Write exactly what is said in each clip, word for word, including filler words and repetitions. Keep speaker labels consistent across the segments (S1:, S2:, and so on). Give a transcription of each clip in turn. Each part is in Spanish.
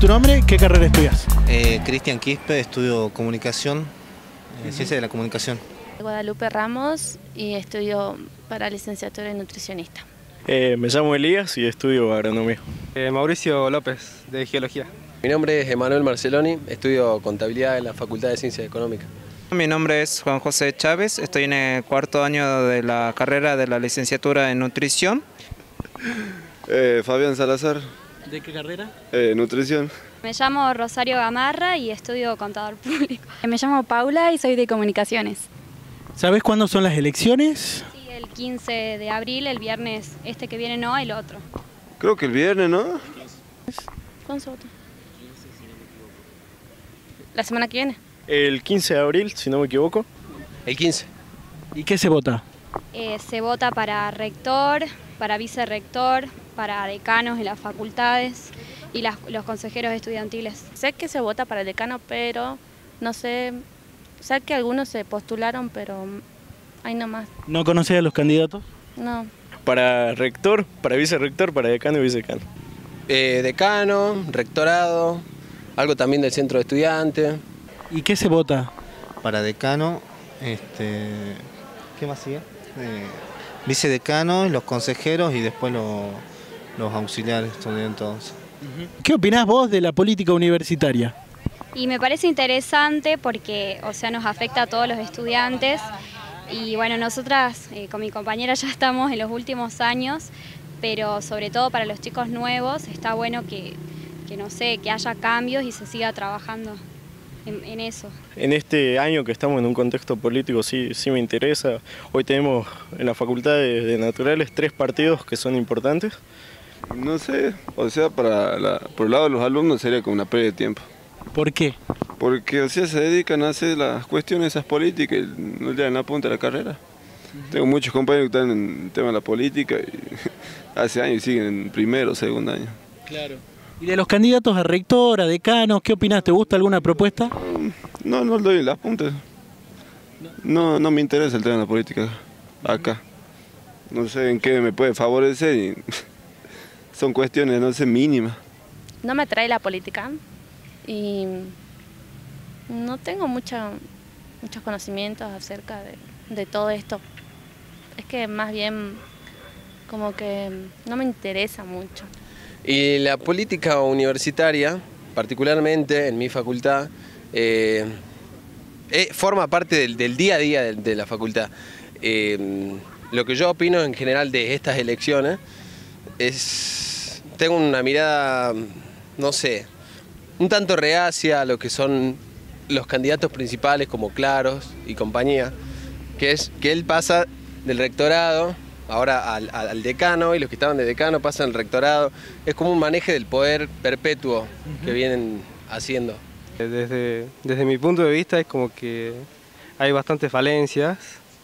S1: tu nombre, ¿qué carrera estudias?
S2: Eh, Cristian Quispe, estudio comunicación, eh, ciencia de la comunicación.
S3: Guadalupe Ramos y estudio para licenciatura en nutricionista.
S4: Eh, me llamo Elías y estudio agronomía.
S5: Eh, Mauricio López, de Geología.
S6: Mi nombre es Emanuel Marceloni, estudio contabilidad en la Facultad de Ciencias Económicas.
S7: Mi nombre es Juan José Chávez, estoy en el cuarto año de la carrera de la licenciatura en nutrición.
S8: Eh, Fabián Salazar.
S1: ¿De qué carrera?
S8: Eh, nutrición.
S9: Me llamo Rosario Gamarra y estudio contador público.
S10: Me llamo Paula y soy de comunicaciones.
S1: ¿Sabes cuándo son las elecciones?
S9: Sí, el quince de abril, el viernes este que viene no, el otro.
S8: Creo que el viernes, ¿no?
S3: ¿Cuándo se vota? La semana que viene.
S4: El quince de abril, si no me equivoco.
S6: El quince.
S1: ¿Y qué se vota?
S9: Eh, se vota para rector, para vicerrector, para decanos en las facultades y las, los consejeros estudiantiles.
S3: Sé que se vota para el decano, pero no sé, sé que algunos se postularon, pero ahí nomás.
S1: ¿No conoces a los candidatos?
S3: No.
S4: Para rector, para vicerrector, para decano y vicedecano.
S6: Eh, decano, rectorado, algo también del centro de estudiantes.
S1: ¿Y qué se vota?
S2: Para decano, este, ¿qué más sigue? Eh, vicedecano, los consejeros y después lo, los auxiliares estudiantes.
S1: ¿Qué opinás vos de la política universitaria?
S9: Y me parece interesante porque, o sea, nos afecta a todos los estudiantes. Y bueno, nosotras eh, con mi compañera ya estamos en los últimos años, pero sobre todo para los chicos nuevos está bueno que, que no sé, que haya cambios y se siga trabajando en, en eso.
S4: En este año que estamos en un contexto político sí, sí me interesa. Hoy tenemos en la Facultad de, de Naturales tres partidos que son importantes.
S8: No sé, o sea, para la, por el lado de los alumnos sería como una pérdida de tiempo.
S1: ¿Por qué?
S8: Porque, o sea, se dedican a hacer las cuestiones esas políticas y no le dan la punta de la carrera. Uh-huh. Tengo muchos compañeros que están en el tema de la política y hace años y siguen en primero o segundo año.
S1: Claro. ¿Y de los candidatos a rector, a decanos, qué opinás? ¿Te gusta alguna propuesta?
S8: No, no le doy las puntas. No, no me interesa el tema de la política acá. No sé en qué me puede favorecer y son cuestiones, no sé, mínimas.
S3: No me atrae la política y no tengo mucha, muchos conocimientos acerca de, de todo esto. Es que más bien como que no me interesa mucho.
S6: Y la política universitaria, particularmente en mi facultad, eh, eh, forma parte del, del día a día de, de la facultad. Eh, lo que yo opino en general de estas elecciones es, tengo una mirada, no sé, un tanto reacia a lo que son los candidatos principales como Claros y compañía, que es que él pasa del rectorado ahora al, al decano y los que estaban de decano pasan al rectorado. Es como un manejo del poder perpetuo uh-huh. que vienen haciendo.
S5: Desde, desde mi punto de vista es como que hay bastantes falencias,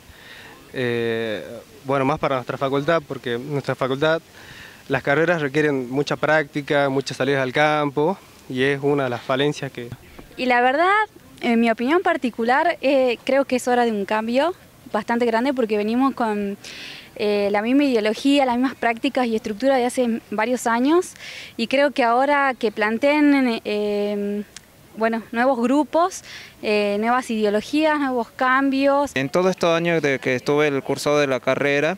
S5: eh, bueno, más para nuestra facultad, porque nuestra facultad, las carreras requieren mucha práctica, muchas salidas al campo y es una de las falencias que...
S10: Y la verdad, en mi opinión particular, eh, creo que es hora de un cambio bastante grande porque venimos con eh, la misma ideología, las mismas prácticas y estructuras de hace varios años y creo que ahora que planteen eh, bueno, nuevos grupos, eh, nuevas ideologías, nuevos cambios.
S7: En todos estos años de que estuve el curso de la carrera,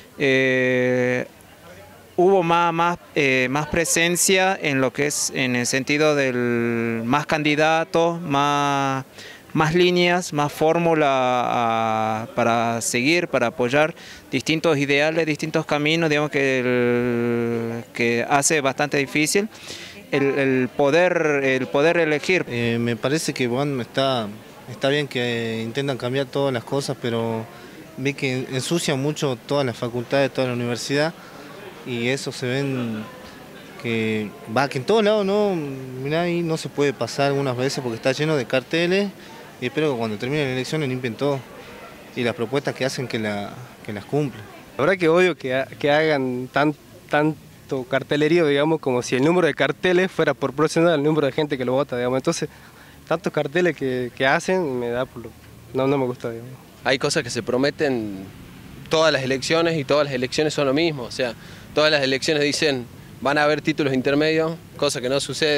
S7: eh, hubo más, más, eh, más presencia en lo que es en el sentido del más candidatos, más, más líneas, más fórmula para seguir, para apoyar distintos ideales, distintos caminos, digamos que, el, que hace bastante difícil el, el, poder, el poder elegir.
S2: Eh, me parece que bueno, está, está bien que intentan cambiar todas las cosas, pero ve que ensucian mucho todas las facultades, toda la universidad. Y eso se ven que va que en todos lados no, mirá, ahí no se puede pasar algunas veces porque está lleno de carteles y espero que cuando termine la elección limpien todo y las propuestas que hacen que, la, que las cumplan.
S5: La verdad que odio que, que hagan tan, tanto cartelerío, digamos, como si el número de carteles fuera proporcional al número de gente que lo vota, digamos. Entonces, tantos carteles que, que hacen me da por lo, no, no me gusta, digamos.
S6: Hay cosas que se prometen todas las elecciones y todas las elecciones son lo mismo, o sea, todas las elecciones dicen van a haber títulos intermedios, cosa que no sucede,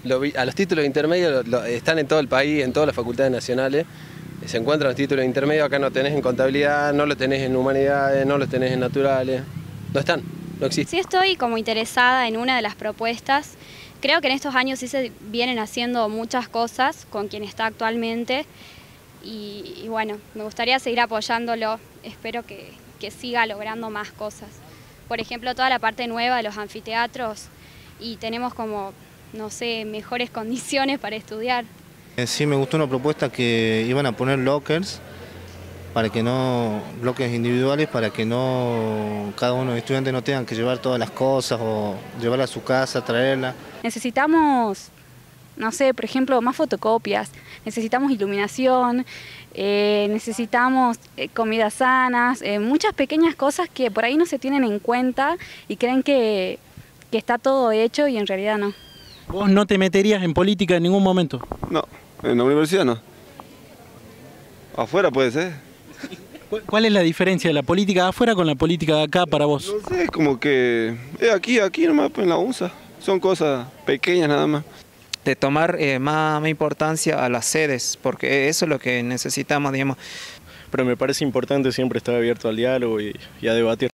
S6: lo vi- a los títulos intermedios lo- lo- están en todo el país, en todas las facultades nacionales. Se encuentran los títulos intermedios, acá no tenés en contabilidad, no lo tenés en humanidades, no lo tenés en naturales. No están, no existen.
S9: Sí estoy como interesada en una de las propuestas. Creo que en estos años sí se vienen haciendo muchas cosas con quien está actualmente y, y bueno, me gustaría seguir apoyándolo. Espero que, que siga logrando más cosas. Por ejemplo, toda la parte nueva de los anfiteatros y tenemos como, no sé, mejores condiciones para estudiar.
S2: Eh, Sí, me gustó una propuesta que iban a poner lockers, para que no, bloques individuales, para que no, cada uno de los estudiantes no tengan que llevar todas las cosas o llevarla a su casa, traerla.
S10: Necesitamos, no sé, por ejemplo, más fotocopias, necesitamos iluminación, eh, necesitamos eh, comidas sanas, eh, muchas pequeñas cosas que por ahí no se tienen en cuenta y creen que, que está todo hecho y en realidad no.
S1: ¿Vos no te meterías en política en ningún momento?
S8: No, en la universidad no. Afuera puede ser.
S1: ¿Cu- ¿Cuál es la diferencia de la política de afuera con la política de acá para vos?
S8: No sé, es como que es aquí, aquí nomás pues, en la U N S A. Son cosas pequeñas nada más.
S7: De tomar eh, más, más importancia a las sedes, porque eso es lo que necesitamos, digamos.
S4: Pero me parece importante siempre estar abierto al diálogo y, y a debatir.